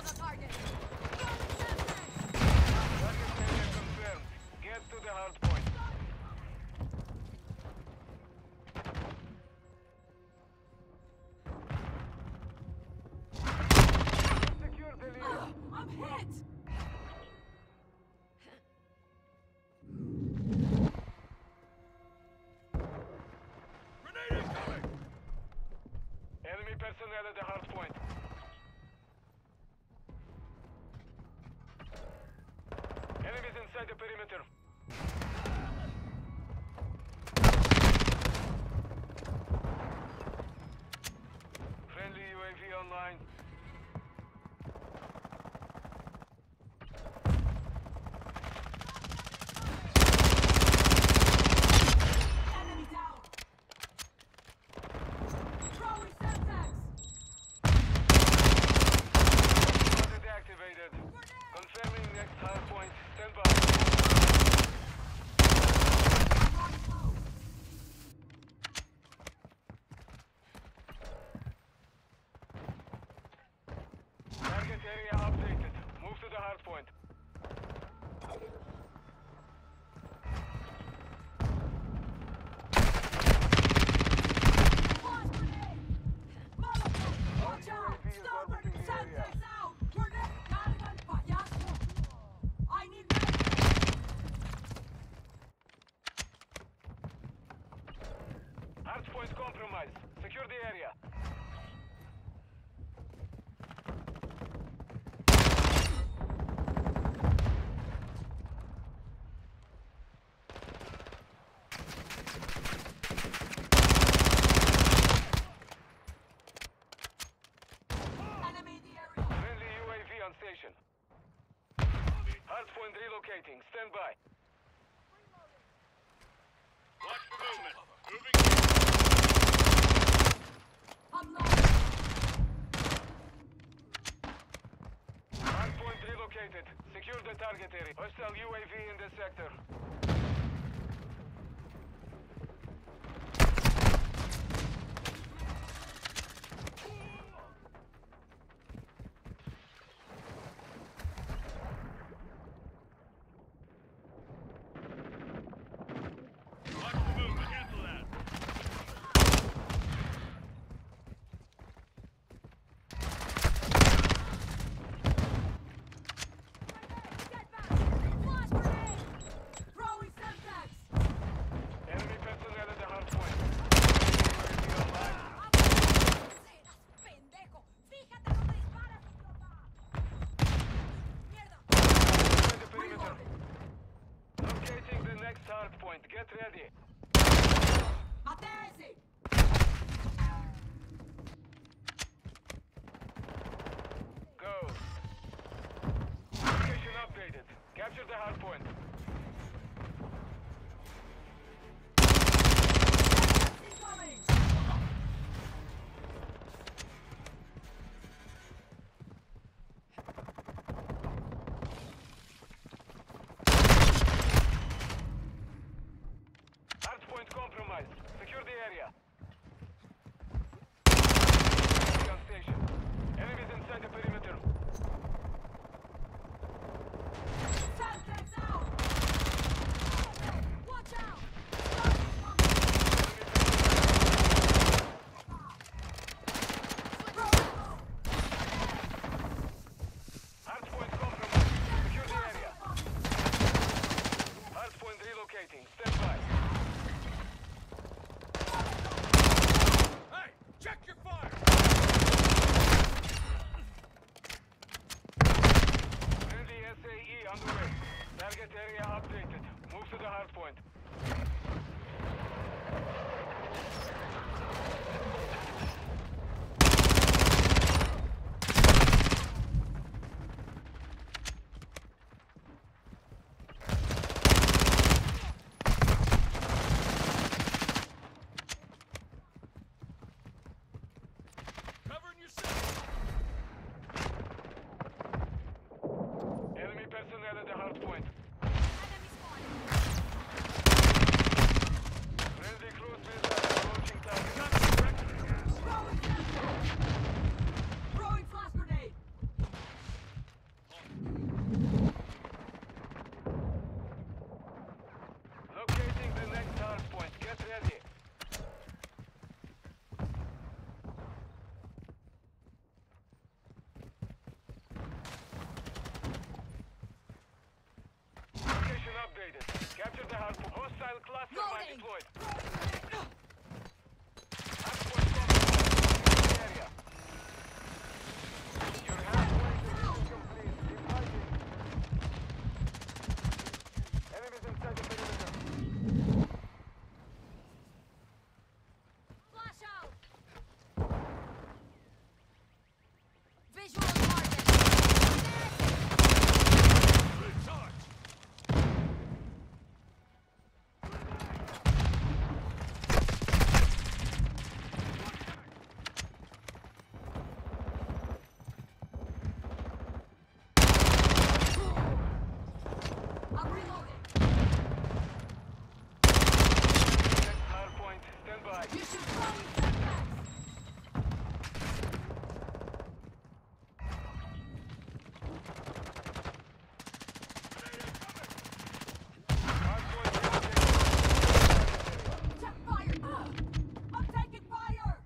target. Target area confirmed. Get to the hard point. Secure the lead. I'm hit! Grenade incoming! Enemy personnel at the hard point. Enemies inside the perimeter. Friendly UAV online. Enemy down! Throwing Semtex! Target activated. Confirming next hard point. Stand by. Target area updated. Move to the hard point. Flash grenade! Molotov! Watch out! Stopper! Semtex out! Grenade! Carga el payaso! I need medic! Hard point compromised. Secure the area. Enemy in the area! Friendly UAV on station. Hard point relocating. Stand by. Watch for movement. Moving. I'm low! Hard point relocated. Secure the target area. Hostile UAV in the sector. Watch the movement. Cancel that. Get back! Flash grenade! Throwing Semtex! Enemy personnel at the hard point. UAV online. ¡Serás pendejo! ¡Fíjate dónde disparas, idiota! ¡Mierda! Inside the perimeter. Locating the next hard point. Get ready. ¡Mate a ese! Go. Location updated. Capture the hard point. Incoming! Hard point compromised. Secure the area. On station. Enemies inside the perimeter. Semtex out! Watch out! Hard point compromised. Secure the area. Hard point relocating. Stand by. Hey, check your fire. Friendly SAE on the way. Target area updated. Move to the hard point. Covering yourself. Enemy personnel at the hard point. Enemy spotted! Friendly cruise missile approaching target. Throwing Semtex! Throwing flash grenade! Get ready. Location updated. Capture the hard point. Hostile cluster mine Loading. deployed. Hardpoint compromised. In the area. You're halfway to mission complete. Keep fighting. Enemies inside the perimeter. Flash out! Visual target! I'm reloading! Next hardpoint. Stand by. You should throw me setbacks! Hardpoint relocated. Check fire! I'm taking fire!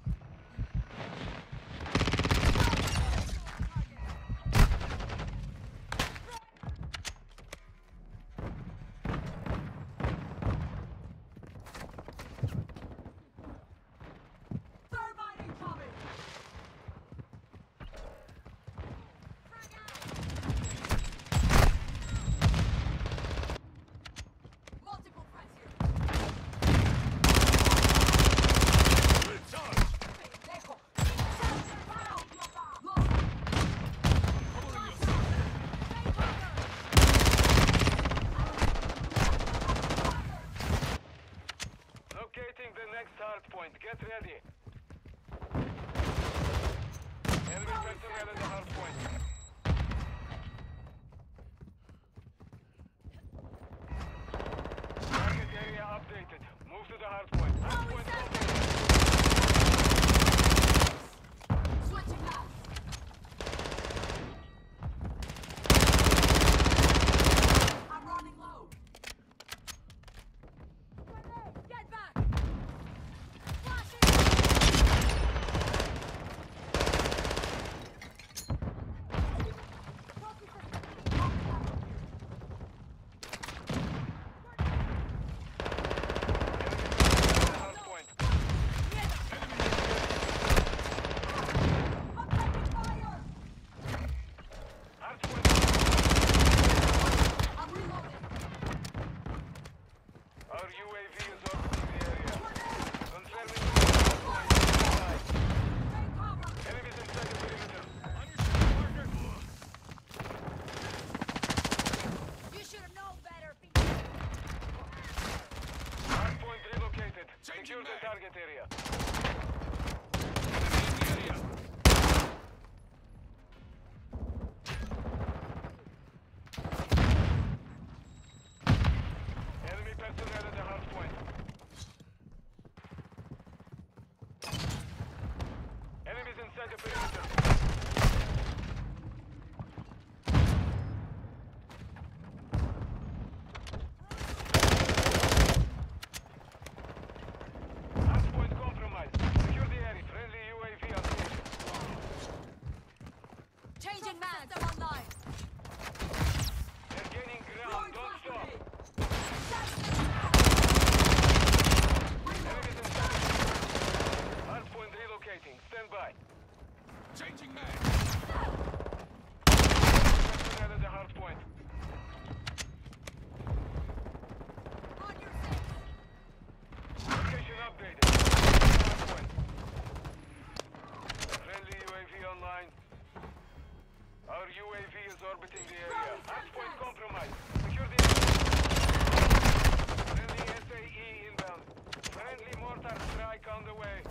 Thermite incoming! Frag out! Multiple threats here! Pendejo! Locating the next hardpoint. Get ready. Enemy personnel at the hardpoint. Target area updated. Move to the hardpoint. Hardpoint completed. Switching back! I'm running low! Get back! Flashing! Hardpoint. I'm taking fire! Hardpoint. I'm reloading! Our UAV is orbiting the area. Confirming hardpoint. Take cover! Enemies inside the perimeter. You should have known better, Hardpoint relocated. Secure the target area. Enemy personnel at the hardpoint. Enemies inside the perimeter. Hardpoint compromised. Secure the area. Friendly UAV on station. Changing mags! They're online! They're gaining ground. Don't stop. Enemies inside. Hardpoint relocating. Stand by. Changing mag. Personnel at the hardpoint. On your six! Location updated. Hardpoint. Friendly UAV online. Our UAV is orbiting the area. Hardpoint compromised. Secure the area. Friendly SAE inbound. Friendly mortar strike on the way.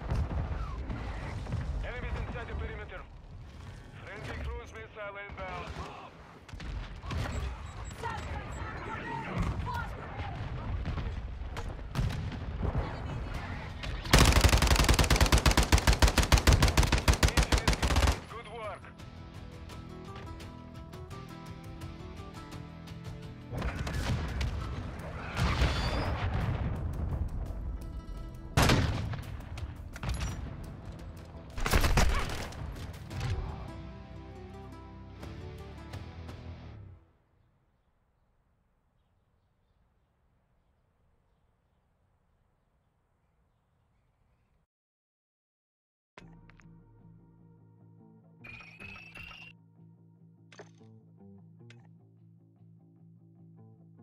Enemies inside the perimeter. Friendly cruise missile inbound.